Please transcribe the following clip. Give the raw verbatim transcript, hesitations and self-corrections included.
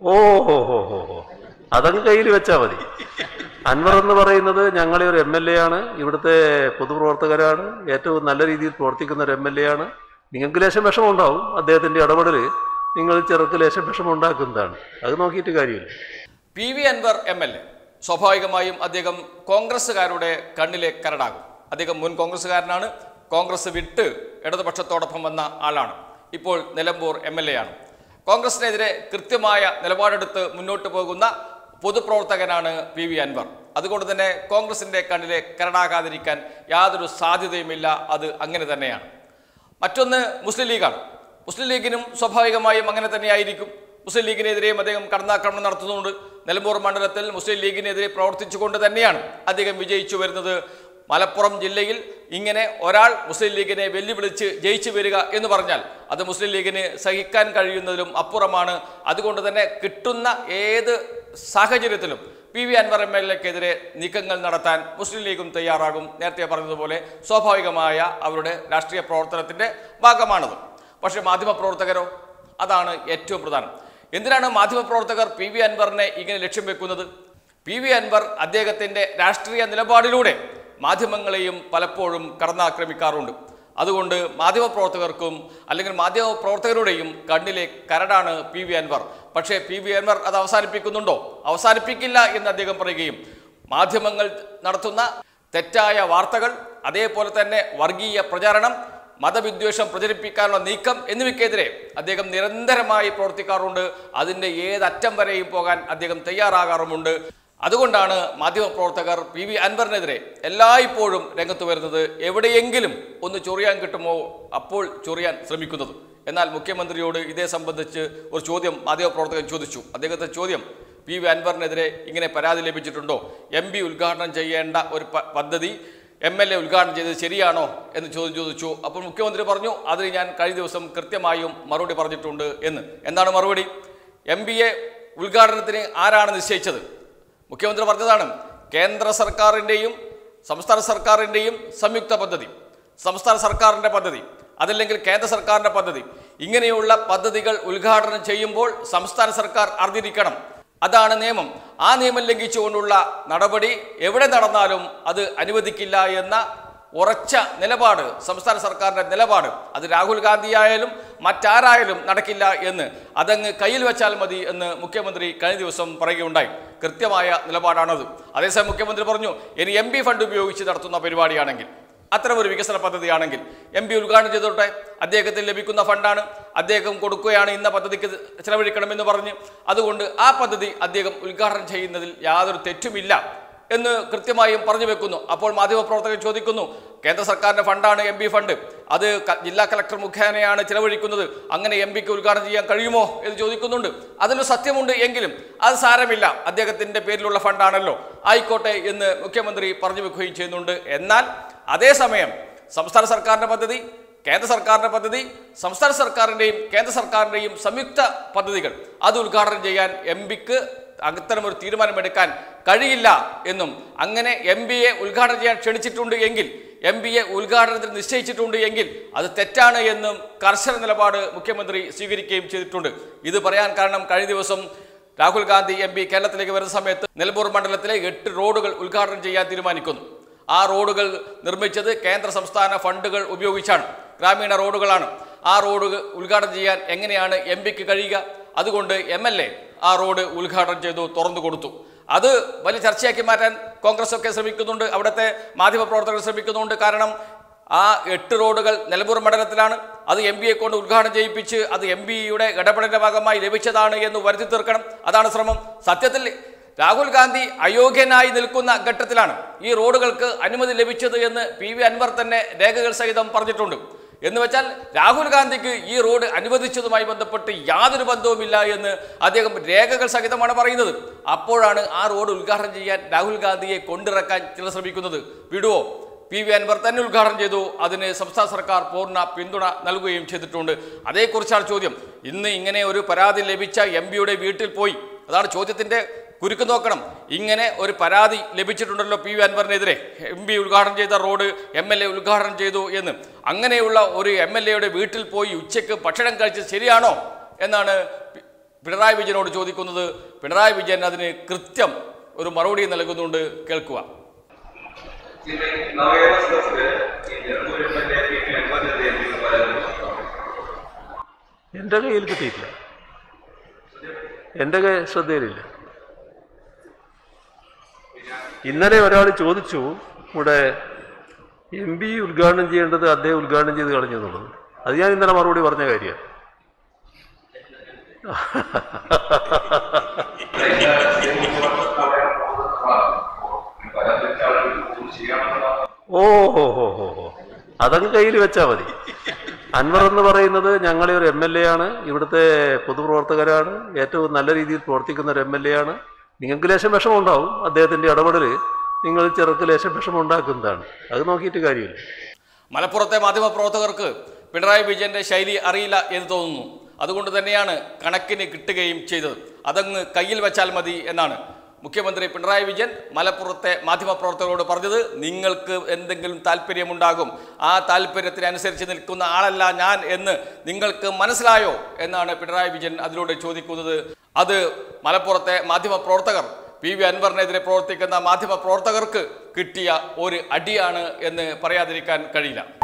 ഓ ഹോ ഹോ ഹോ ഹോ അതങ്ങ് കയ്യിൽ വെച്ചാൽ മതി. അൻവർ എന്ന് പറയുന്നത് ഞങ്ങളെ ഒരു എം എൽ എ ആണ്, ഇവിടുത്തെ പൊതുപ്രവർത്തകരാണ്, ഏറ്റവും നല്ല രീതിയിൽ പ്രവർത്തിക്കുന്ന ഒരു എം എൽ എ ആണ്. നിങ്ങൾക്ക് ലേശം വിഷമം ഉണ്ടാവും, അദ്ദേഹത്തിന്റെ ഇടപെടൽ നിങ്ങൾ ചെറുക്ക് ലേശം വിഷമം ഉണ്ടാക്കുന്നതാണ്. അത് നോക്കിയിട്ട് കാര്യമില്ല. P V Anwar M L A സ്വാഭാവികമായും അദ്ദേഹം കോൺഗ്രസ്സുകാരുടെ കണ്ണിലെ കരടാകും. അദ്ദേഹം മുൻ കോൺഗ്രസ്സുകാരനാണ്, കോൺഗ്രസ് വിട്ട് ഇടതുപക്ഷത്തോടൊപ്പം വന്ന ആളാണ്, ഇപ്പോൾ നിലമ്പൂർ എം എൽ എ ആണ്. കോൺഗ്രസിനെതിരെ കൃത്യമായ നിലപാടെടുത്ത് മുന്നോട്ട് പോകുന്ന പൊതുപ്രവർത്തകനാണ് പി വി അൻവർ. അതുകൊണ്ട് തന്നെ കോൺഗ്രസിൻ്റെ കണ്ണിലെ കരടാകാതിരിക്കാൻ യാതൊരു സാധ്യതയുമില്ല, അത് അങ്ങനെ തന്നെയാണ്. മറ്റൊന്ന് മുസ്ലിം ലീഗാണ്. മുസ്ലിം ലീഗിനും സ്വാഭാവികമായും അങ്ങനെ തന്നെയായിരിക്കും. മുസ്ലിം ലീഗിനെതിരെയും അദ്ദേഹം കടന്നാക്രമണം നടത്തുന്നുണ്ട്. നിലമ്പൂർ മണ്ഡലത്തിൽ മുസ്ലിം ലീഗിനെതിരെ പ്രവർത്തിച്ചുകൊണ്ട് തന്നെയാണ് അദ്ദേഹം വിജയിച്ചു വരുന്നത്. മലപ്പുറം ജില്ലയിൽ ഇങ്ങനെ ഒരാൾ മുസ്ലിം ലീഗിനെ വെല്ലുവിളിച്ച് ജയിച്ചു വരിക എന്ന് പറഞ്ഞാൽ അത് മുസ്ലിം ലീഗിന് സഹിക്കാൻ കഴിയുന്നതിലും അപ്പുറമാണ്. അതുകൊണ്ട് തന്നെ കിട്ടുന്ന ഏത് സാഹചര്യത്തിലും P V Anwar M L എക്കെതിരെ നീക്കങ്ങൾ നടത്താൻ മുസ്ലിം ലീഗും തയ്യാറാകും. നേരത്തെ പറഞ്ഞതുപോലെ സ്വാഭാവികമായ അവരുടെ രാഷ്ട്രീയ പ്രവർത്തനത്തിൻ്റെ ഭാഗമാണത്. പക്ഷേ മാധ്യമപ്രവർത്തകരോ? അതാണ് ഏറ്റവും പ്രധാനം. എന്തിനാണ് മാധ്യമപ്രവർത്തകർ പി വി അൻവറിനെ ഇങ്ങനെ ലക്ഷ്യം വെക്കുന്നത്? പി വി അൻവർ അദ്ദേഹത്തിൻ്റെ രാഷ്ട്രീയ നിലപാടിലൂടെ മാധ്യമങ്ങളെയും പലപ്പോഴും കടന്നാക്രമിക്കാറുണ്ട്. അതുകൊണ്ട് മാധ്യമപ്രവർത്തകർക്കും അല്ലെങ്കിൽ മാധ്യമപ്രവർത്തകരുടെയും കണ്ണിലെ കരടാണ് പി വി അൻവർ. പക്ഷേ പി വി അൻവർ അത് അവസാനിപ്പിക്കുന്നുണ്ടോ? അവസാനിപ്പിക്കില്ല എന്ന് അദ്ദേഹം പറയുകയും മാധ്യമങ്ങൾ നടത്തുന്ന തെറ്റായ വാർത്തകൾ, അതേപോലെ തന്നെ വർഗീയ പ്രചാരണം, മതവിദ്വേഷം പ്രചരിപ്പിക്കാനുള്ള നീക്കം എന്നിവയ്ക്കെതിരെ അദ്ദേഹം നിരന്തരമായി പ്രവർത്തിക്കാറുണ്ട്. അതിൻ്റെ ഏതറ്റം വരെയും പോകാൻ അദ്ദേഹം തയ്യാറാകാറുമുണ്ട്. അതുകൊണ്ടാണ് മാധ്യമപ്രവർത്തകർ പി വി അൻവറിനെതിരെ എല്ലായ്പ്പോഴും രംഗത്ത് വരുന്നത്. എവിടെയെങ്കിലും ഒന്ന് ചൊറിയാൻ കിട്ടുമോ അപ്പോൾ ചൊറിയാൻ ശ്രമിക്കുന്നത്. എന്നാൽ മുഖ്യമന്ത്രിയോട് ഇതേ സംബന്ധിച്ച് ഒരു ചോദ്യം മാധ്യമപ്രവർത്തകൻ ചോദിച്ചു. അദ്ദേഹത്തെ ചോദ്യം, പി വി അൻവറിനെതിരെ ഇങ്ങനെ പരാതി ലഭിച്ചിട്ടുണ്ടോ? എം പി ഉദ്ഘാടനം ചെയ്യേണ്ട ഒരു പദ്ധതി എം എൽ എ ഉദ്ഘാടനം ചെയ്തത് ശരിയാണോ എന്ന് ചോദ്യം ചോദിച്ചു. അപ്പോൾ മുഖ്യമന്ത്രി പറഞ്ഞു, അതിന് ഞാൻ കഴിഞ്ഞ ദിവസം കൃത്യമായും മറുപടി പറഞ്ഞിട്ടുണ്ട് എന്ന്. എന്താണ് മറുപടി? എം പി എ ഉദ്ഘാടനത്തിന് ആരാണ് നിശ്ചയിച്ചത്? മുഖ്യമന്ത്രി പറഞ്ഞതാണ്, കേന്ദ്ര സർക്കാരിൻ്റെയും സംസ്ഥാന സർക്കാരിൻ്റെയും സംയുക്ത പദ്ധതി, സംസ്ഥാന സർക്കാരിൻ്റെ പദ്ധതി, അതല്ലെങ്കിൽ കേന്ദ്ര സർക്കാരിൻ്റെ പദ്ധതി. ഇങ്ങനെയുള്ള പദ്ധതികൾ ഉദ്ഘാടനം ചെയ്യുമ്പോൾ സംസ്ഥാന സർക്കാർ അറിഞ്ഞിരിക്കണം. അതാണ് നിയമം. ആ നിയമം ലംഘിച്ചുകൊണ്ടുള്ള നടപടി എവിടെ നടന്നാലും അത് അനുവദിക്കില്ല എന്ന ഉറച്ച നിലപാട് സംസ്ഥാന സർക്കാരിൻ്റെ നിലപാട്. അത് രാഹുൽ ഗാന്ധി ആയാലും മറ്റാരായാലും നടക്കില്ല എന്ന് അതങ്ങ് കയ്യിൽ വെച്ചാൽ മതി എന്ന് മുഖ്യമന്ത്രി കഴിഞ്ഞ ദിവസം പറയുകയുണ്ടായി. കൃത്യമായ നിലപാടാണത്. അതേസമയം മുഖ്യമന്ത്രി പറഞ്ഞു, ഇനി എം പി ഫണ്ട് ഉപയോഗിച്ച് നടത്തുന്ന പരിപാടിയാണെങ്കിൽ, അത്തരമൊരു വികസന പദ്ധതിയാണെങ്കിൽ എം പി ഉദ്ഘാടനം ചെയ്തോട്ടെ, അദ്ദേഹത്തിന് ലഭിക്കുന്ന ഫണ്ടാണ്, അദ്ദേഹം കൊടുക്കുകയാണ്, ഇന്ന പദ്ധതിക്ക് ചെലവഴിക്കണമെന്ന് പറഞ്ഞ്. അതുകൊണ്ട് ആ പദ്ധതി അദ്ദേഹം ഉദ്ഘാടനം ചെയ്യുന്നതിൽ യാതൊരു തെറ്റുമില്ല എന്ന് കൃത്യമായും പറഞ്ഞു വെക്കുന്നു. അപ്പോൾ മാധ്യമപ്രവർത്തകർ ചോദിക്കുന്നു, കേന്ദ്ര സർക്കാരിൻ്റെ ഫണ്ടാണ് എം പി ഫണ്ട്, അത് ജില്ലാ കളക്ടർ മുഖേനയാണ് ചിലവഴിക്കുന്നത്, അങ്ങനെ എം പിക്ക് ഉദ്ഘാടനം ചെയ്യാൻ കഴിയുമോ എന്ന് ചോദിക്കുന്നുണ്ട്. അതിന് സത്യമുണ്ട് എങ്കിലും അത് സാരമില്ല, അദ്ദേഹത്തിൻ്റെ പേരിലുള്ള ഫണ്ടാണല്ലോ, ആയിക്കോട്ടെ എന്ന് മുഖ്യമന്ത്രി പറഞ്ഞു വെക്കുകയും ചെയ്യുന്നുണ്ട്. എന്നാൽ അതേസമയം സംസ്ഥാന സർക്കാരിൻ്റെ പദ്ധതി, കേന്ദ്ര സർക്കാരിൻ്റെ പദ്ധതി, സംസ്ഥാന സർക്കാരിൻ്റെയും കേന്ദ്ര സർക്കാരിൻ്റെയും സംയുക്ത പദ്ധതികൾ അത് ഉദ്ഘാടനം ചെയ്യാൻ എം പിക്ക് അത്തരമൊരു തീരുമാനമെടുക്കാൻ കഴിയില്ല എന്നും, അങ്ങനെ എം പിയെ ഉദ്ഘാടനം ചെയ്യാൻ ക്ഷണിച്ചിട്ടുണ്ട് എങ്കിൽ, എം പിയെ ഉദ്ഘാടനത്തിന് നിശ്ചയിച്ചിട്ടുണ്ട് എങ്കിൽ അത് തെറ്റാണ് എന്നും കർശന നിലപാട് മുഖ്യമന്ത്രി സ്വീകരിക്കുകയും ചെയ്തിട്ടുണ്ട്. ഇത് പറയാൻ കാരണം, കഴിഞ്ഞ ദിവസം രാഹുൽ ഗാന്ധി എം പി കേരളത്തിലേക്ക് വരുന്ന സമയത്ത് നിലമ്പൂർ മണ്ഡലത്തിലെ എട്ട് റോഡുകൾ ഉദ്ഘാടനം ചെയ്യാൻ തീരുമാനിക്കുന്നു. ആ റോഡുകൾ നിർമ്മിച്ചത് കേന്ദ്ര സംസ്ഥാന ഫണ്ടുകൾ ഉപയോഗിച്ചാണ്, ഗ്രാമീണ റോഡുകളാണ്. ആ റോഡ് ഉദ്ഘാടനം ചെയ്യാൻ എങ്ങനെയാണ് എം പിക്ക് കഴിയുക? അതുകൊണ്ട് എം എൽ എ ആ റോഡ് ഉദ്ഘാടനം ചെയ്തു, തുറന്നു കൊടുത്തു. അത് വലിയ ചർച്ചയാക്കി മാറ്റാൻ കോൺഗ്രസ് ഒക്കെ ശ്രമിക്കുന്നുണ്ട്, അവിടുത്തെ മാധ്യമപ്രവർത്തകർ ശ്രമിക്കുന്നുണ്ട്. കാരണം ആ എട്ട് റോഡുകൾ നിലമ്പൂർ മണ്ഡലത്തിലാണ്, അത് എം പിയെ കൊണ്ട് ഉദ്ഘാടനം ചെയ്യിപ്പിച്ച് അത് എം പിയുടെ ഇടപെടലിൻ്റെ ഭാഗമായി ലഭിച്ചതാണ് എന്ന് വരുത്തി തീർക്കണം. അതാണ് ശ്രമം. സത്യത്തിൽ രാഹുൽ ഗാന്ധി അയോഗ്യനായി നിൽക്കുന്ന ഘട്ടത്തിലാണ് ഈ റോഡുകൾക്ക് അനുമതി ലഭിച്ചത് എന്ന് പി വി അൻവർ തന്നെ രേഖകൾ സഹിതം പറഞ്ഞിട്ടുണ്ട്. എന്ന് വെച്ചാൽ രാഹുൽ ഗാന്ധിക്ക് ഈ റോഡ് അനുവദിച്ചതുമായി ബന്ധപ്പെട്ട് യാതൊരു ബന്ധവുമില്ല എന്ന് അദ്ദേഹം രേഖകൾ സഹിതമാണ് പറയുന്നത്. അപ്പോഴാണ് ആ റോഡ് ഉദ്ഘാടനം ചെയ്യാൻ രാഹുൽ ഗാന്ധിയെ കൊണ്ടിറക്കാൻ ചിലർ ശ്രമിക്കുന്നത്. വിടുവോ? പി വി അൻവർ തന്നെ ഉദ്ഘാടനം ചെയ്തു, അതിന് സംസ്ഥാന സർക്കാർ പൂർണ്ണ പിന്തുണ നൽകുകയും ചെയ്തിട്ടുണ്ട്. അതേക്കുറിച്ചാണ് ചോദ്യം. ഇന്ന് ഇങ്ങനെ ഒരു പരാതി ലഭിച്ച എം പിയുടെ വീട്ടിൽ പോയി, അതാണ് ചോദ്യത്തിൻ്റെ കുരുക്ക് നോക്കണം. ഇങ്ങനെ ഒരു പരാതി ലഭിച്ചിട്ടുണ്ടല്ലോ പി വി അൻവറിനെതിരെ, എം പി ഉദ്ഘാടനം ചെയ്ത റോഡ് എം എൽ എ ഉദ്ഘാടനം ചെയ്തു എന്ന്. അങ്ങനെയുള്ള ഒരു എം എൽ എയുടെ വീട്ടിൽ പോയി ഉച്ചയ്ക്ക് ഭക്ഷണം കഴിച്ചത് ശരിയാണോ എന്നാണ് പിണറായി വിജയനോട് ചോദിക്കുന്നത് പിണറായി വിജയൻ അതിന് കൃത്യം ഒരു മറുപടി നൽകുന്നുണ്ട്. കേൾക്കുക. എൻ്റെ കയ്യിൽ കിട്ടിയിട്ടില്ല, എൻ്റെ ശ്രദ്ധയിലില്ല. ഇന്നലെ ഒരാൾ ചോദിച്ചു, ഇവിടെ എം പി ഉദ്ഘാടനം ചെയ്യേണ്ടത് അദ്ദേഹം ഉദ്ഘാടനം ചെയ്ത് കളഞ്ഞു എന്നുള്ളത്. അത് ഞാൻ ഇന്നലെ മറുപടി പറഞ്ഞ കാര്യമാണ്. ഓ ഹോ ഹോ ഹോ ഹോ അതങ്ങ് കയ്യിൽ വെച്ചാൽ മതി. അൻവർ എന്ന് പറയുന്നത് ഞങ്ങളെ ഒരു എം എൽ എ ആണ്, ഇവിടുത്തെ പൊതുപ്രവർത്തകരാണ്, ഏറ്റവും നല്ല രീതിയിൽ പ്രവർത്തിക്കുന്ന ഒരു എം എൽ എ ആണ്. നിങ്ങൾക്ക് ലേശം വിഷമം ഉണ്ടാവും, അദ്ദേഹത്തിൻ്റെ ഇടപെടൽ നിങ്ങൾ ചെറുക്ക് ലേശം വിഷമം ഉണ്ടാക്കുന്നതാണ്. അത് നോക്കിയിട്ട് കാര്യമില്ല. മലപ്പുറത്തെ മാധ്യമപ്രവർത്തകർക്ക് പിണറായി വിജയന്റെ ശൈലി അറിയില്ല എന്ന് തോന്നുന്നു. അതുകൊണ്ട് തന്നെയാണ് കണക്കിന് കിട്ടുകയും ചെയ്തത്. അതങ്ങ് കയ്യിൽ വെച്ചാൽ മതി എന്നാണ് മുഖ്യമന്ത്രി പിണറായി വിജയൻ മലപ്പുറത്തെ മാധ്യമപ്രവർത്തകരോട് പറഞ്ഞത്. നിങ്ങൾക്ക് എന്തെങ്കിലും താല്പര്യമുണ്ടാകും, ആ താല്പര്യത്തിനനുസരിച്ച് നിൽക്കുന്ന ആളല്ല ഞാൻ എന്ന് നിങ്ങൾക്ക് മനസ്സിലായോ എന്നാണ് പിണറായി വിജയൻ അതിലൂടെ ചോദിക്കുന്നത്. അത് മലപ്പുറത്തെ മാധ്യമപ്രവർത്തകർ, പി വി അൻവറിനെതിരെ പ്രവർത്തിക്കുന്ന മാധ്യമപ്രവർത്തകർക്ക് കിട്ടിയ ഒരു അടിയാണ് എന്ന് പറയാതിരിക്കാൻ കഴിയില്ല.